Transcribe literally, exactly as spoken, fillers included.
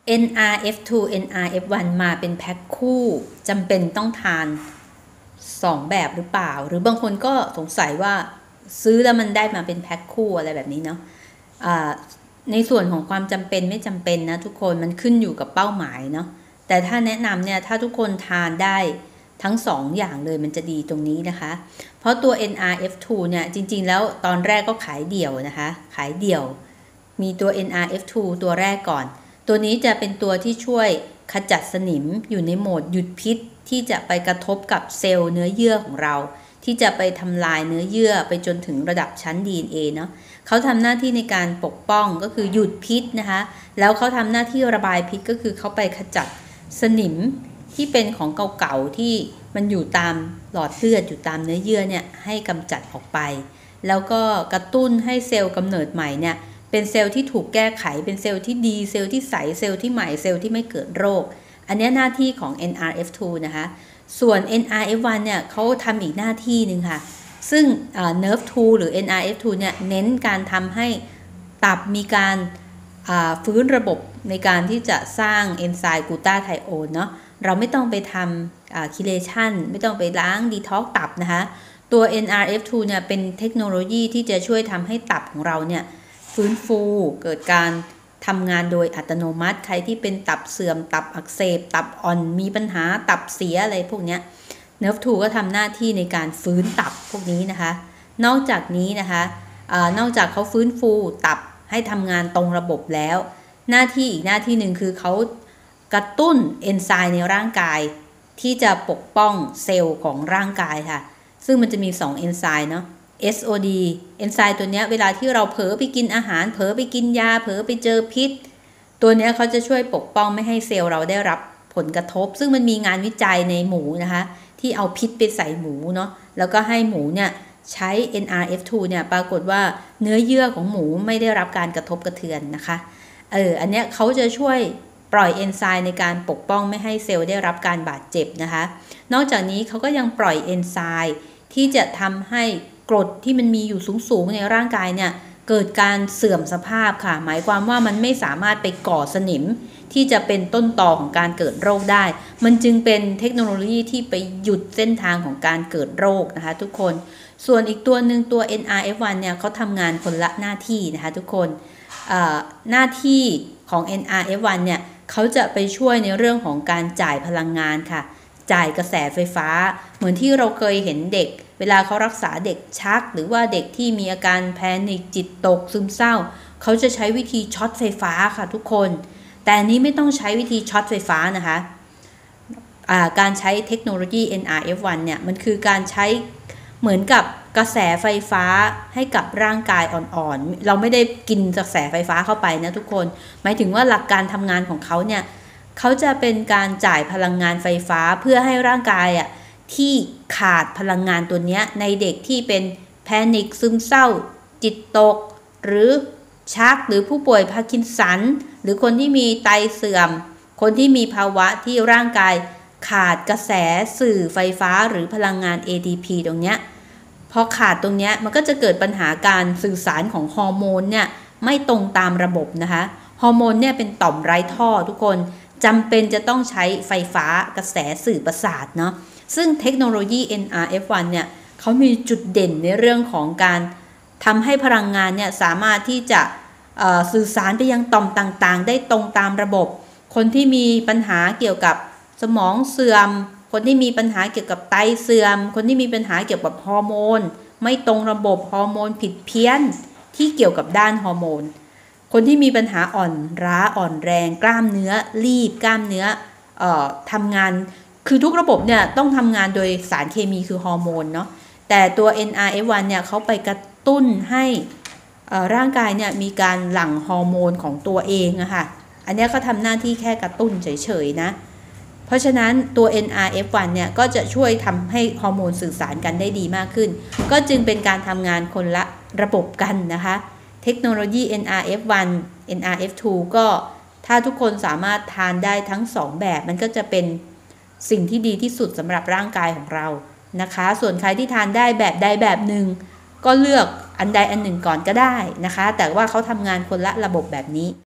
เอ็น อาร์ เอฟ ทู เอ็น อาร์ เอฟ วัน มาเป็นแพ็คคู่จำเป็นต้องทานสองแบบหรือเปล่าหรือบางคนก็สงสัยว่าซื้อแล้วมันได้มาเป็นแพ็คคู่อะไรแบบนี้เนาะในส่วนของความจำเป็นไม่จำเป็นนะทุกคนมันขึ้นอยู่กับเป้าหมายเนาะแต่ถ้าแนะนำเนี่ยถ้าทุกคนทานได้ทั้งสองอย่างเลยมันจะดีตรงนี้นะคะเพราะตัว เอ็น อาร์ เอฟ ทู เนี่ยจริงๆแล้วตอนแรกก็ขายเดี่ยวนะคะขายเดี่ยวมีตัว เอ็น อาร์ เอฟ ทู ตัวแรกก่อนตัวนี้จะเป็นตัวที่ช่วยขจัดสนิมอยู่ในโหมดหยุดพิษที่จะไปกระทบกับเซลล์เนื้อเยื่อของเราที่จะไปทำลายเนื้อเยื่อไปจนถึงระดับชั้น ดี เอ็น เอ เนาะเขาทำหน้าที่ในการปกป้องก็คือหยุดพิษนะคะแล้วเขาทำหน้าที่ระบายพิษก็คือเขาไปขจัดสนิมที่เป็นของเก่าๆที่มันอยู่ตามหลอดเลือดอยู่ตามเนื้อเยื่อเนี่ยให้กำจัดออกไปแล้วก็กระตุ้นให้เซลล์กำเนิดใหม่เนี่ยเป็นเซลล์ที่ถูกแก้ไขเป็นเซลล์ที่ดีเซลล์ที่ใสเซลล์ที่ใหม่เซลล์ที่ไม่เกิดโรคอันนี้หน้าที่ของ เอ็น อาร์ เอฟ ทู นะคะส่วน เอ็น อาร์ เอฟ วัน เนี่ยเขาทำอีกหน้าที่หนึ่งค่ะซึ่ง เนิร์ฟ ทู หรือ เอ็น อาร์ เอฟ ทู เนี่ยเน้นการทำให้ตับมีการฟื้นระบบในการที่จะสร้างเอนไซม์กลูตาไทโอนเนาะเราไม่ต้องไปทำคิเลชันไม่ต้องไปล้างดีท็อกตับนะคะตัว เอ็น อาร์ เอฟ ทู เนี่ยเป็นเทคโนโลยีที่จะช่วยทำให้ตับของเราเนี่ยฟื้นฟูเกิดการทำงานโดยอัตโนมัติใครที่เป็นตับเสื่อมตับอักเสบตับอ่อนมีปัญหาตับเสียอะไรพวกนี้ เนิร์ฟ ทู ก็ทำหน้าที่ในการฟื้นตับพวกนี้นะคะนอกจากนี้นะคะอานอกจากเขาฟื้นฟูตับให้ทำงานตรงระบบแล้วหน้าที่อีกหน้าที่หนึ่งคือเขากระตุ้นเอนไซม์ในร่างกายที่จะปกป้องเซลล์ของร่างกายค่ะซึ่งมันจะมีสองเอนไซม์เนาะ เอส โอ ดี เอนไซม์ตัวนี้เวลาที่เราเผลอไปกินอาหารเผลอไปกินยาเผลอไปเจอพิษตัวนี้เขาจะช่วยปกป้องไม่ให้เซลล์เราได้รับผลกระทบซึ่งมันมีงานวิจัยในหมูนะคะที่เอาพิษไปใส่หมูเนาะแล้วก็ให้หมูเนี่ยใช้ เอ็น อาร์ เอฟ ทู เนี่ยปรากฏว่าเนื้อเยื่อของหมูไม่ได้รับการกระทบกระเทือนนะคะเอออันเนี้ยเขาจะช่วยปล่อยเอนไซม์ในการปกป้องไม่ให้เซลล์ได้รับการบาดเจ็บนะคะนอกจากนี้เขาก็ยังปล่อยเอนไซม์ที่จะทำให้กรดที่มันมีอยู่สูงๆในร่างกายเนี่ยเกิดการเสื่อมสภาพค่ะหมายความว่ามันไม่สามารถไปก่อสนิมที่จะเป็นต้นตอของการเกิดโรคได้มันจึงเป็นเทคโนโลยีที่ไปหยุดเส้นทางของการเกิดโรคนะคะทุกคนส่วนอีกตัวหนึ่งตัว เอ็น อาร์ เอฟ วัน เนี่ยเขาทำงานคนละหน้าที่นะคะทุกคนหน้าที่ของ เอ็น อาร์ เอฟ วัน เนี่ยเขาจะไปช่วยในเรื่องของการจ่ายพลังงานค่ะจ่ายกระแสไฟฟ้าเหมือนที่เราเคยเห็นเด็กเวลาเขารักษาเด็กชักหรือว่าเด็กที่มีอาการแพนิคจิตตกซึมเศร้าเขาจะใช้วิธีช็อตไฟฟ้าค่ะทุกคนแต่อันนี้ไม่ต้องใช้วิธีช็อตไฟฟ้านะคะการใช้เทคโนโลยี เอ็น อาร์ เอฟ วัน เนี่ยมันคือการใช้เหมือนกับกระแสไฟฟ้าให้กับร่างกายอ่อนๆเราไม่ได้กินกระแสไฟฟ้าเข้าไปนะทุกคนหมายถึงว่าหลักการทำงานของเขาเนี่ยเขาจะเป็นการจ่ายพลังงานไฟฟ้าเพื่อให้ร่างกายอ่ะที่ขาดพลังงานตัวนี้ในเด็กที่เป็นแพนิคซึมเศร้าจิตตกหรือชักหรือผู้ป่วยพาร์กินสันหรือคนที่มีไตเสื่อมคนที่มีภาวะที่ร่างกายขาดกระแสสื่อไฟฟ้าหรือพลังงาน เอ ที พี ตรงเนี้ยพอขาดตรงเนี้ยมันก็จะเกิดปัญหาการสื่อสารของฮอร์โมนเนี่ยไม่ตรงตามระบบนะคะฮอร์โมนเนี่ยเป็นต่อมไร้ท่อทุกคนจำเป็นจะต้องใช้ไฟฟ้ากระแสสื่อประสาทเนาะซึ่งเทคโนโลยี เอ็น อาร์ เอฟ วัน เนี่ยเขามีจุดเด่นในเรื่องของการทำให้พลังงานเนี่ยสามารถที่จะสื่อสารไปยังต่อมต่างๆได้ตรงตามระบบคนที่มีปัญหาเกี่ยวกับสมองเสื่อมคนที่มีปัญหาเกี่ยวกับไตเสื่อมคนที่มีปัญหาเกี่ยวกับฮอร์โมนไม่ตรงระบบฮอร์โมนผิดเพี้ยนที่เกี่ยวกับด้านฮอร์โมนคนที่มีปัญหาอ่อนล้าอ่อนแรงกล้ามเนื้อรีบกล้ามเนื้อเอ่อทำงานคือทุกระบบเนี่ยต้องทำงานโดยสารเคมีคือฮอร์โมนเนาะแต่ตัว เอ็น อาร์ เอฟ วัน เนี่ยเขาไปกระตุ้นให้ร่างกายเนี่ยมีการหลั่งฮอร์โมนของตัวเองอะค่ะอันนี้เขาทำหน้าที่แค่กระตุ้นเฉยๆนะเพราะฉะนั้นตัว เอ็น อาร์ เอฟ วัน เนี่ยก็จะช่วยทำให้ฮอร์โมนสื่อสารกันได้ดีมากขึ้นก็จึงเป็นการทำงานคนละระบบกันนะคะเทคโนโลยี เอ็น อาร์ เอฟ วัน เอ็น อาร์ เอฟ ทู ก็ถ้าทุกคนสามารถทานได้ทั้งสองแบบมันก็จะเป็นสิ่งที่ดีที่สุดสำหรับร่างกายของเรานะคะส่วนใครที่ทานได้แบบใดแบบหนึ่งก็เลือกอันใดอันหนึ่งก่อนก็ได้นะคะแต่ว่าเขาทำงานคนละระบบแบบนี้